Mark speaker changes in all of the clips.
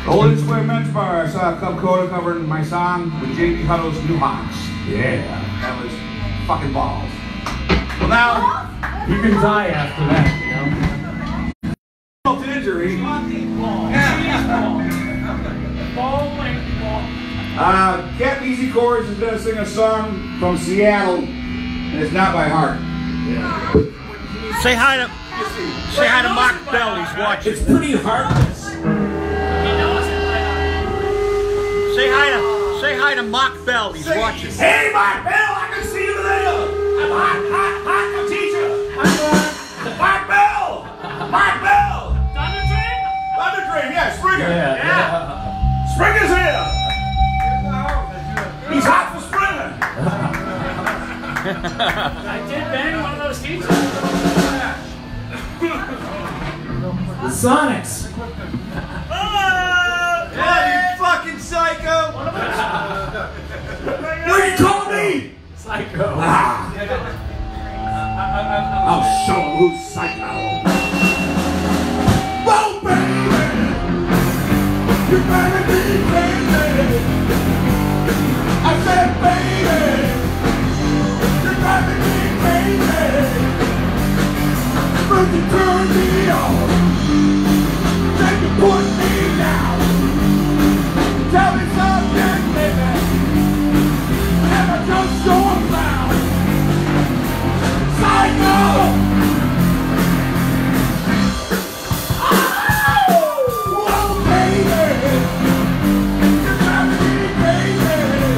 Speaker 1: Golden Square Men's Bar. I saw Club Coda covering my song with J.B. Huddle's New Hawks. Yeah, that was fucking balls. Well, now
Speaker 2: you can die after that, you know.
Speaker 1: Injury. Captain Easy Chorus is going to sing a song from Seattle, and it's not by heart. Yeah.
Speaker 3: Say hi to Mark Bell. He's watching.
Speaker 2: It's pretty heartless.
Speaker 3: Say hi to Mark Bell. He's watching.
Speaker 1: Hey, Mark Bell, I can see you there. I'm hot, teacher. Mark Bell. Mark Bell. Thunder Train, yeah, Springa. Yeah. Springa's here. He's hot for Springa.
Speaker 4: I did bang one of those teachers.
Speaker 2: The Sonics.
Speaker 3: Yeah, you fucking psycho.
Speaker 1: What do you call me?
Speaker 2: Psycho.
Speaker 1: I'll show him who's psycho. Whoa, baby. You better be crazy. I said, baby. You better be crazy. First you turn me on, then you put me down. Tell me something, baby. Never just show a clown. Psycho! Whoa, baby! You're driving me crazy.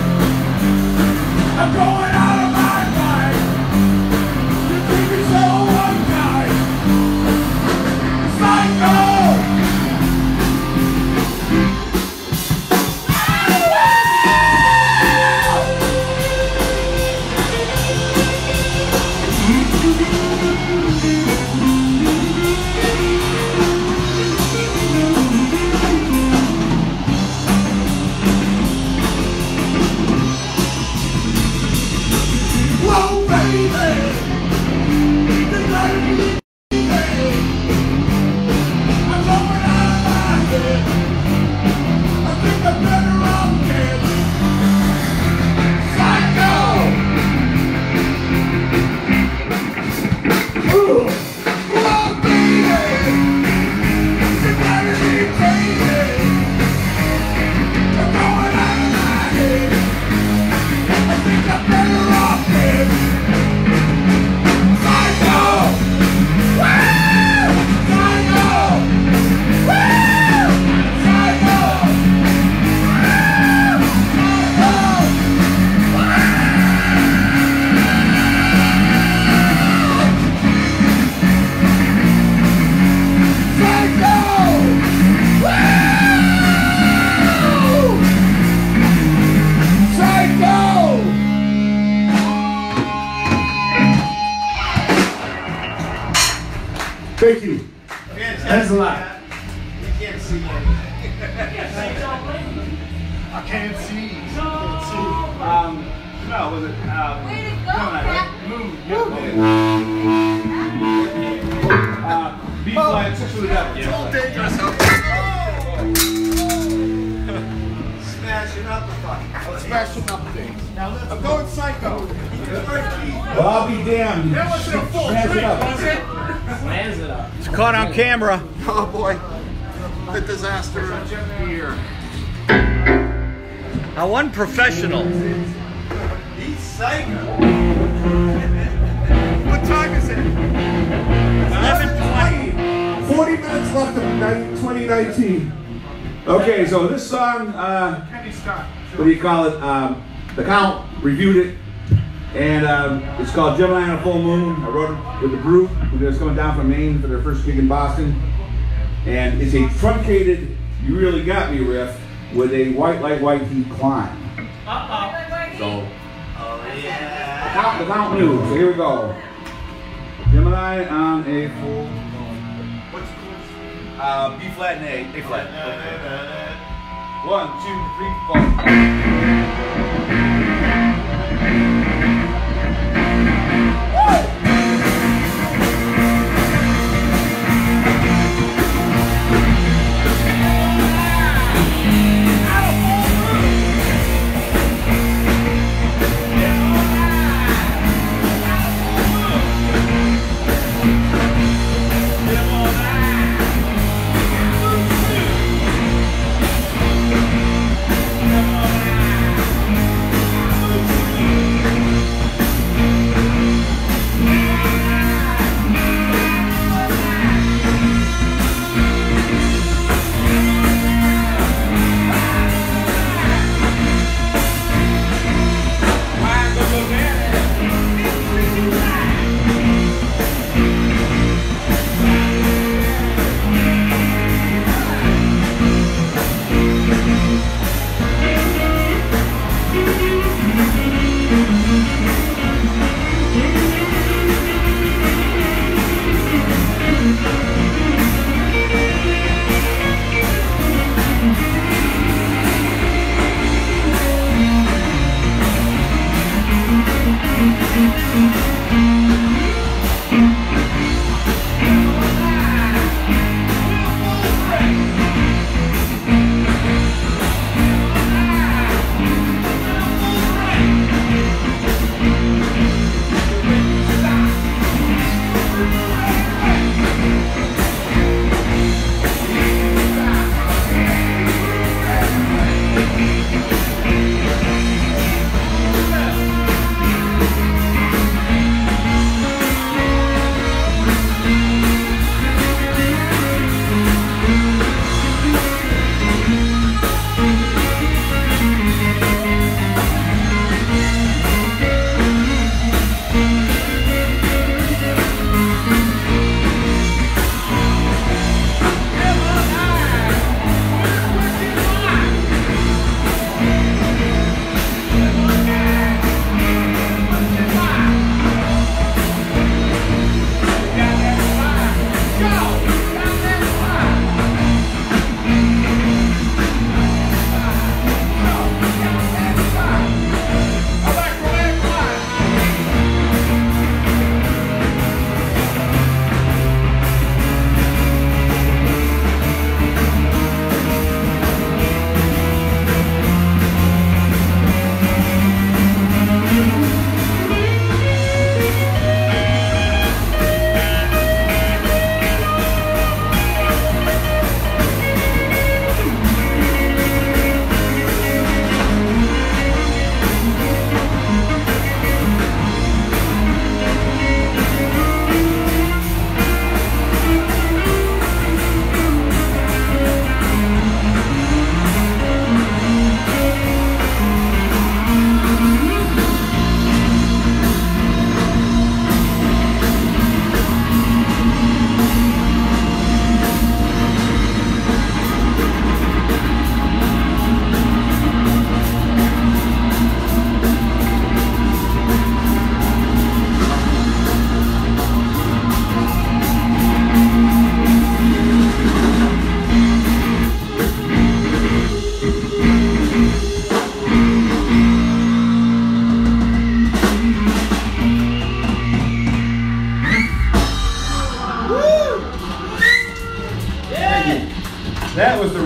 Speaker 1: I'm going out of my mind. You think you're so unkind. Psycho! Thank you.
Speaker 2: Thanks a lot.
Speaker 1: You can't see me. I can't see. No, was it? B flat, 6 for the devil. It's all dangerous out there. Smashing up the fuck. Smashing up things. I'm going psycho. Well, I'll be damned. That wasn't a full trick, was it?
Speaker 2: Slams it up.
Speaker 3: It's caught on camera.
Speaker 1: Oh boy. The disaster is here.
Speaker 3: How unprofessional.
Speaker 1: He's psycho. What time is it?
Speaker 3: 11:20.
Speaker 1: 40 minutes left of 2019. Okay, so this song, what do you call it? The Count reviewed it, and it's called Gemini on a Full Moon. I wrote it with the group who was coming down from Maine for their first gig in Boston. And it's a truncated, You Really Got Me riff with a White Like White Heat climb. So, the Count knew, so here we go. Gemini on a full moon. B flat and A flat. Okay. 1, 2, 3, 4.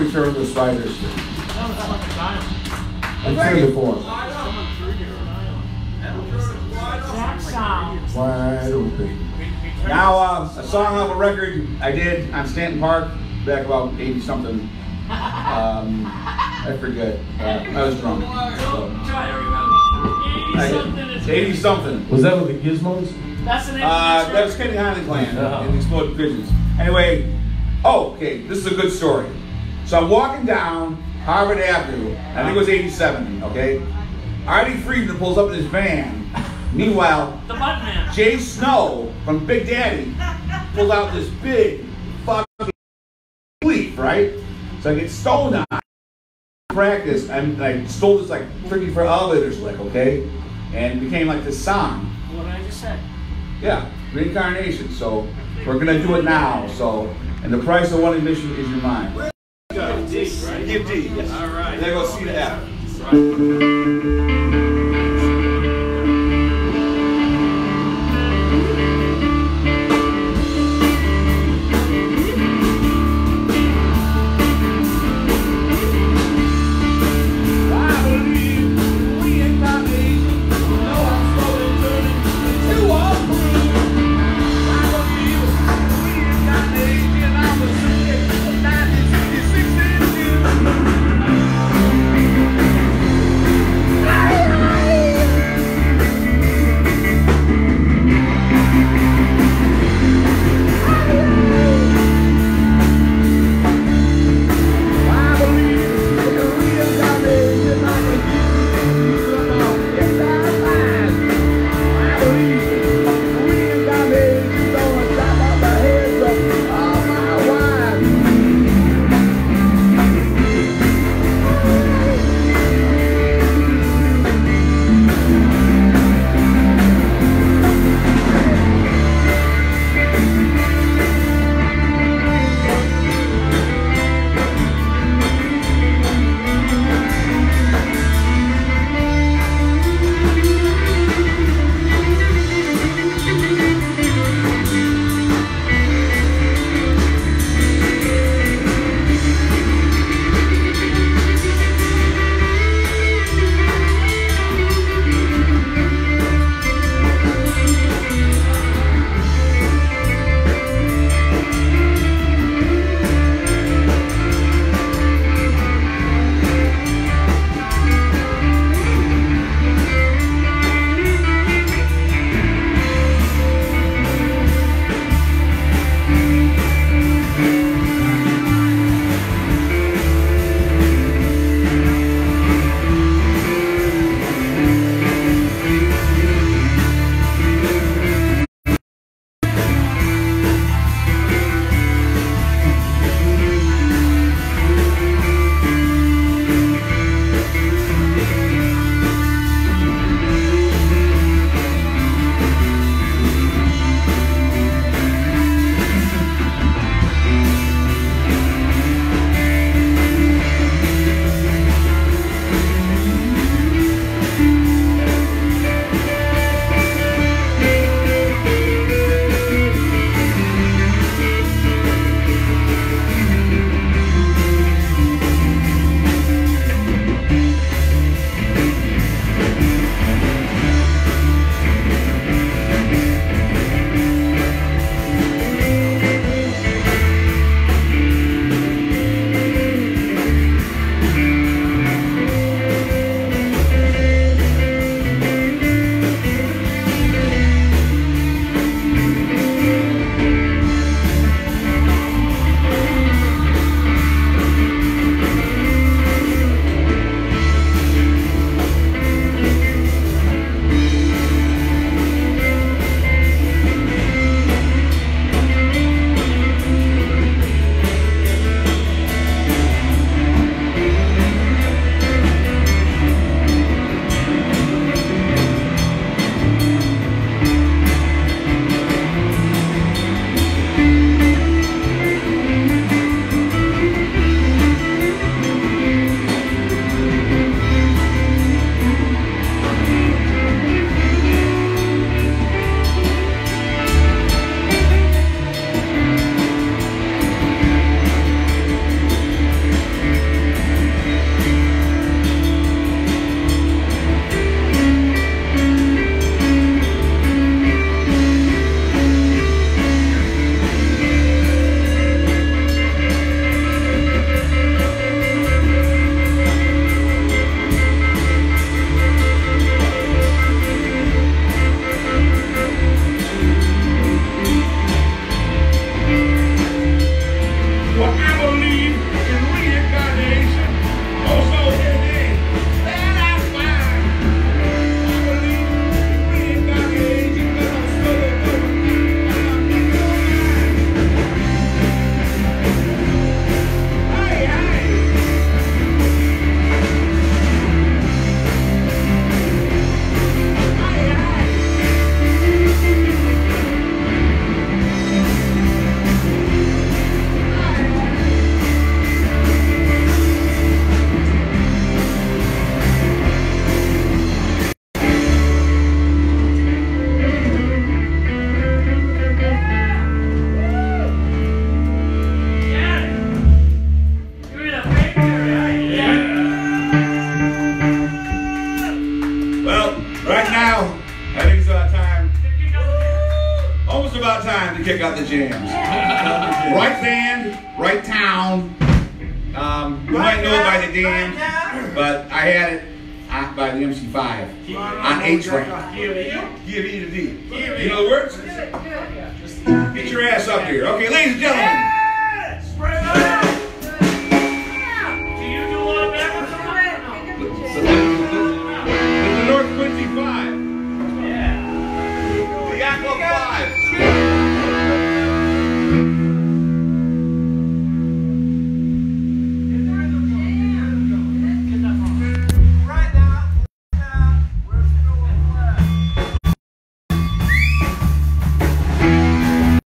Speaker 1: Return of the Spiders.
Speaker 5: I've heard it before. Wide open.
Speaker 1: Now, a song off a record I did on Stanton Park back about 80-something. I forget. I was drunk. So. 80-something.
Speaker 5: Was that with the Gizmos?
Speaker 4: That's the name
Speaker 1: That was Kenne Highland Clan and Exploding Pigeons. Anyway, okay, this is a good story. So I'm walking down Harvard Avenue, I think it was 87, okay? Artie Friedman pulls up in his van. Meanwhile,
Speaker 4: the Button Man.
Speaker 1: Jay Snow from Big Daddy pulls out this big fucking leaf, right? So I get stoned on practice, and I stole this like Tricky for Elevator Slick, okay? And it became like this song.
Speaker 4: What did I just say?
Speaker 1: Yeah, reincarnation. So we're gonna do it now. So, and the price of one admission is your mind.
Speaker 4: Give D, right?
Speaker 1: Give D. Yes.
Speaker 4: All right.
Speaker 1: There goes C to F.
Speaker 6: Wow.
Speaker 1: to kick out the jams. Right band, right town. You might know it by the dam, but I had it by the MC5 on H ramp. Give E to D. You know the words? Get your ass up here. Okay, ladies and gentlemen.